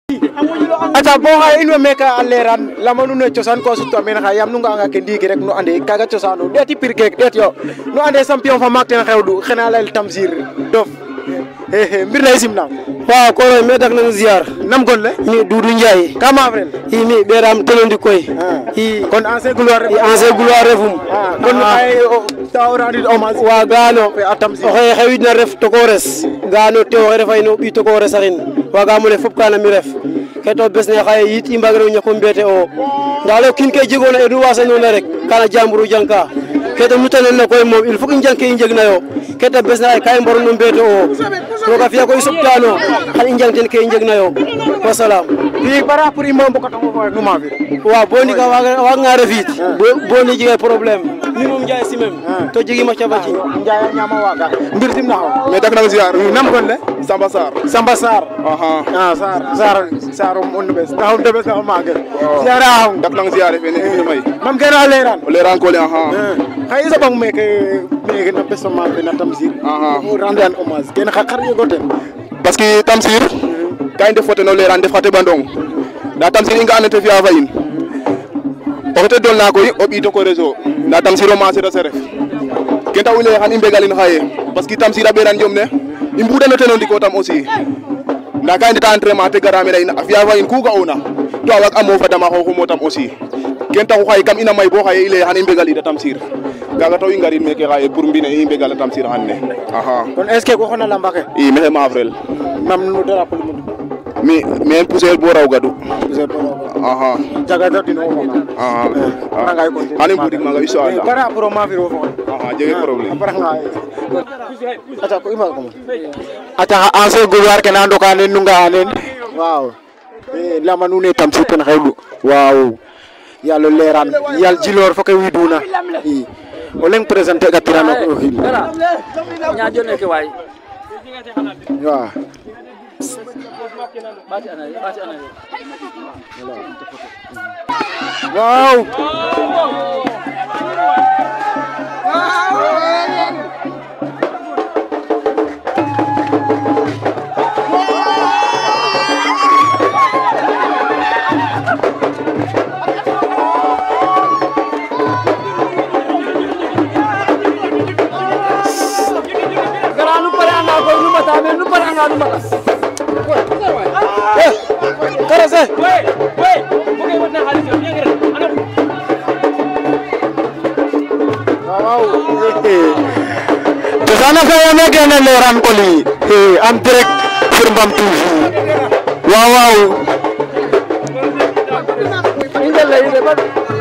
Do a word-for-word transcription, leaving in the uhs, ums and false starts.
acha bo ha ino meka aleran lamanu ne ciosan ko sutto men ha yam nu nga nga ke ndigi rek nu ande kaga ciosanu deti pirke det yo nu ande champion fa makten xewdu xena lay tamsir dof he mbir lay simna wa ko roy me dak na ziar nam gon le ni dudu njay kama frel i mi beram telondi koy i kon ancien gloire ancien gloire refum kon ay tawrandi hommage wa gano fe atamsir o xewidna ref to ko res gano te o refay no bi to ko resarin waga mo le fop kana mi ref keto besne xaye yit i mbagre ñako mbete o ndalo kin ke jegona e du wasa non rek kana jamburu janka keto mutanen na koy mom il faut que janke injegna yo keto besne ay kay mboro no mbete o roga fiya ko isoptano xal injangten ke injegna yo wa salam bi para pour imam ko to ko no ma fi wa boni ka wa nga refit boni jige problème ni mom jaay si même to jigi ma ca bati jaay ñama waga mbir tim na mais dak na ziar nam gon le Samba Sar Samba Sar aha ah Sar Sar Sar on bes taw de bes na ma ge ziara dak na ziar fe ne may mam gëna leran leran ko le aha xay sa bang me ke me ke na beso ma be na tamsir aha rendre un hommage ken xar ye goten parce que tamsir kay def foto no leran def xate bandong da tamsir nga anete fi ava in o te dol na ko o bi to ko réseau da tamsir o ma se ref ken taw le xan imbe galin xaye parce que tamsir a beran jom ne i mbuɗano ten o ndiko tam aussi nda ka i ndeta entraînement te gara mene a fiya fa in ku ga'ona to a waag a moofa dama xooxumo tam aussi ken taxu xaye kam ina may bo xaye i leye xan i mbegalida Tamsir kaga taw i ngarid meke xaye pour mbine i mbegala Tamsir xan ne axa kon est ce que ko xona lamba ke i mexe ma avril mam no dara pour mi mi poussière bo raw gadu poussière bo raw aha jaga do dino aha ngay ko xani boutique ma nga inshallah para pour ma fi ro fo aha jege problème para nga ata ko ima ko ata ancien gouloir ke na ndoka ne nu nga nen waaw e lama nu ne Tamsir ten xewlu waaw yalla leran yal jilor fo ke widuna i o leng présenter ga tirano ko hil nya jone ke way waaw wow Garanu paranga ko nu mata me nu paranga nu mata Karase. Wei, wei. Bukan buat nak halis ni kira. Anak. Wow. Thiossane saya nak kena lérrane koly. Eh, am direct firmbam tuju. Wow wow. Ini lagi dapat.